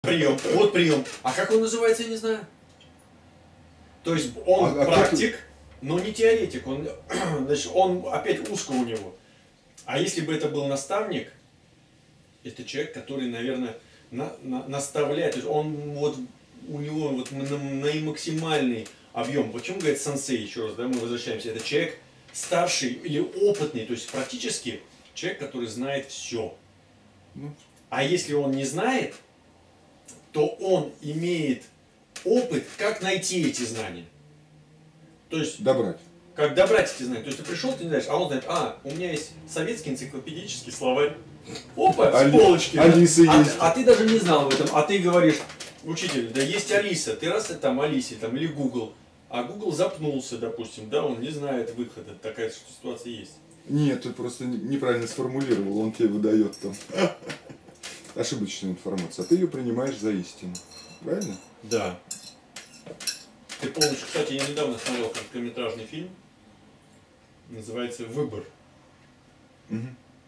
Прием, вот прием. А как он называется, я не знаю. То есть он практик, но не теоретик. Он, значит, он опять узко у него. А если бы это был наставник, это человек, который, наверное, наставляет. То есть он вот у него вот наимаксимальный объем. Почему говорит сенсей, еще раз, да, мы возвращаемся. Это человек старший или опытный, то есть практически человек, который знает все. А если он не знает, то он имеет опыт, как найти эти знания. То есть добрать. Как добрать эти знания. То есть ты пришел, ты не знаешь, а он знает, у меня есть советский энциклопедический словарь. Опа, с полочки. Алиса есть. А ты даже не знал об этом. А ты говоришь, учитель, да есть Алиса. Ты раз там Алисе, там, или Google. А Google запнулся, допустим, да, он не знает выхода. Такая ситуация есть. Нет, ты просто неправильно сформулировал, он тебе выдает там ошибочную информацию, а ты ее принимаешь за истину. Правильно? Да. Ты полностью, кстати, я недавно смотрел короткометражный фильм, называется «Выбор». Угу.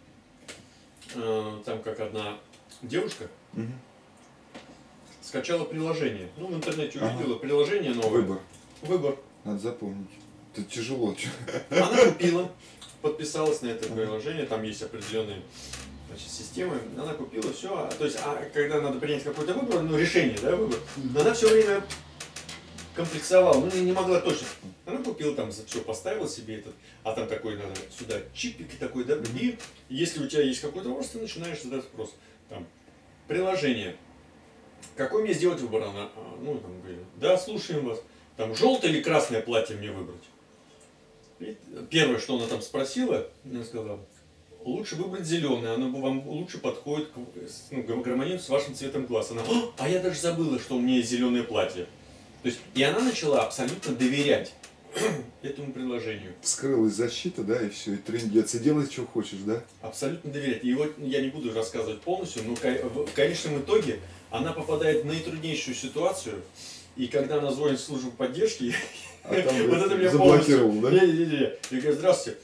Там как одна девушка скачала приложение. Ну, в интернете увидела приложение новое. Выбор. Надо запомнить. Это тяжело. Она купила, подписалась на это приложение, там есть определенные, значит, системы. Она купила все. То есть, когда надо принять какой-то выбор, ну, решение, да, выбор, она все время комплексовала, ну не могла точно. Она купила там, все поставила себе этот, а там такой надо сюда чипик такой, да, и если у тебя есть какой-то вопрос, ты начинаешь задать вопрос. Там, приложение. Какой мне сделать выбор? Она, ну, там, говорит, да, слушаем вас. Там, желтое или красное платье мне выбрать? И первое, что она там спросила, она сказала, лучше выбрать зеленое, оно вам лучше подходит, гармонирует с вашим цветом глаз. Она, а я даже забыла, что у меня есть зеленое платье. То есть, и она начала абсолютно доверять этому приложению. Вскрылась защита, да, и все, и трындец, и делай, что хочешь, да? Абсолютно доверять. И вот я не буду рассказывать полностью, но в конечном итоге она попадает в наитруднейшую ситуацию, и когда она звонит в службу поддержки, вот это меня заблокировал, да? Я говорю, здравствуйте.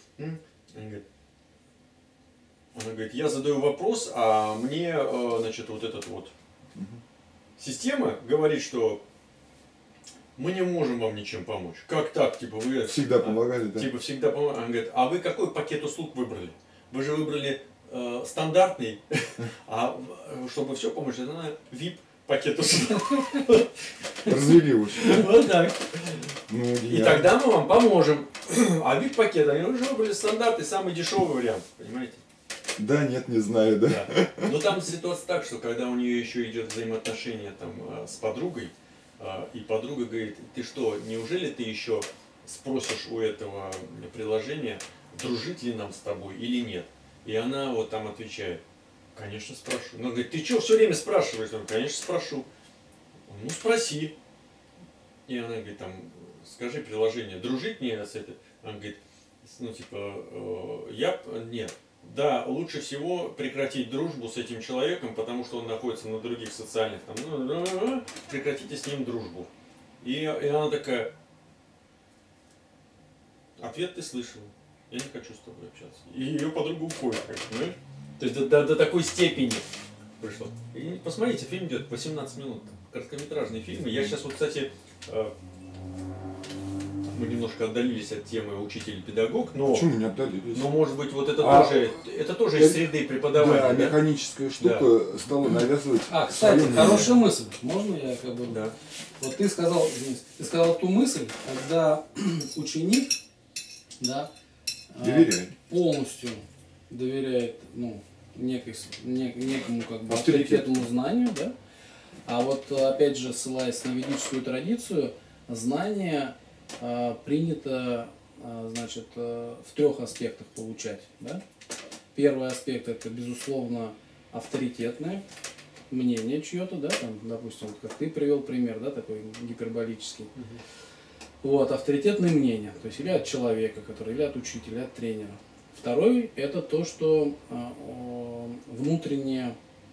Она говорит, я задаю вопрос, а мне, значит, вот этот вот система говорит, что мы не можем вам ничем помочь. Как так? Типа вы всегда помогали, да? Типа всегда помогали. Она говорит, а вы какой пакет услуг выбрали? Вы же выбрали стандартный, а чтобы все помочь, это надо VIP пакет услуг. Развели уж. Вот так. Ну, и тогда мы вам поможем. А VIP пакет, они уже выбрали стандартный, самый дешевый вариант, понимаете? Да, нет, не знаю, да. Но там ситуация так, что когда у нее еще идет взаимоотношение там с подругой, и подруга говорит, ты что, неужели ты еще спросишь у этого приложения, дружить ли нам с тобой или нет? И она вот там отвечает, конечно спрошу. Она говорит, ты что все время спрашиваешь? Он, конечно спрошу. Ну спроси. И она говорит, там, скажи приложение, дружить мне с этой? Она говорит, ну типа, нет. Да, лучше всего прекратить дружбу с этим человеком, потому что он находится на других социальных, там, прекратите с ним дружбу. И она такая, ответ ты слышала, я не хочу с тобой общаться. И ее подруга уходит, понимаешь? То есть до такой степени пришло. И посмотрите, фильм идет 18 минут, короткометражные фильмы. Я сейчас вот, кстати, мы немножко отдалились от темы учитель-педагог, но... Почему не отдалились? Но может быть вот это тоже из среды преподавания. Да, механическая штука стала навязывать. Кстати, хорошая мысль. Можно я как бы... Да. Вот ты сказал ту мысль, когда ученик, да, доверяет. Полностью доверяет, ну, некому как бы авторитетному знанию, да. А вот опять же, ссылаясь на ведическую традицию, знание принято, значит, в 3 аспектах получать. Да? Первый аспект — это, безусловно, авторитетное мнение чье-то, да, там, допустим, вот как ты привел пример, да, такой гиперболический. Вот, авторитетное мнение, то есть или от человека, который, или от учителя, или от тренера. Второй — это то, что внутреннее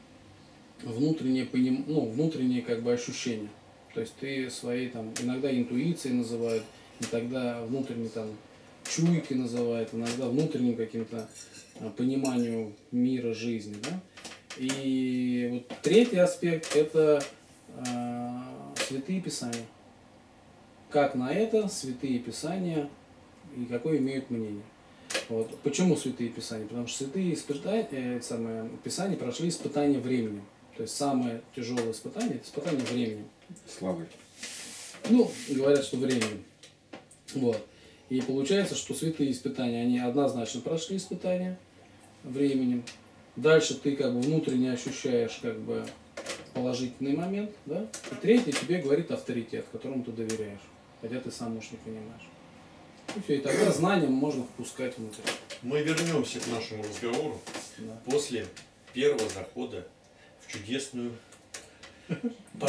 как бы ощущение. То есть ты своей там, иногда интуицией называют, иногда внутренней там чуйкой называют, иногда внутренним каким-то пониманию мира, жизни. Да? И вот третий аспект – это святые писания. Как на это святые писания и какое имеют мнение. Вот. Почему святые писания? Потому что святые писания прошли испытание временем. То есть самое тяжелое испытание – это испытание временем. Славой. Ну, говорят, что временем. Вот. И получается, что святые испытания, они однозначно прошли испытания временем. Дальше ты как бы внутренне ощущаешь как бы положительный момент, да? И третий тебе говорит авторитет, которому ты доверяешь, хотя ты сам уж не понимаешь. И все, и тогда знанием можно впускать внутрь. Мы вернемся к нашему разговору после первого захода в чудесную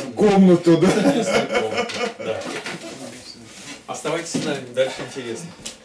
комнату, да? комнату. Да. Оставайтесь с нами, дальше интересно.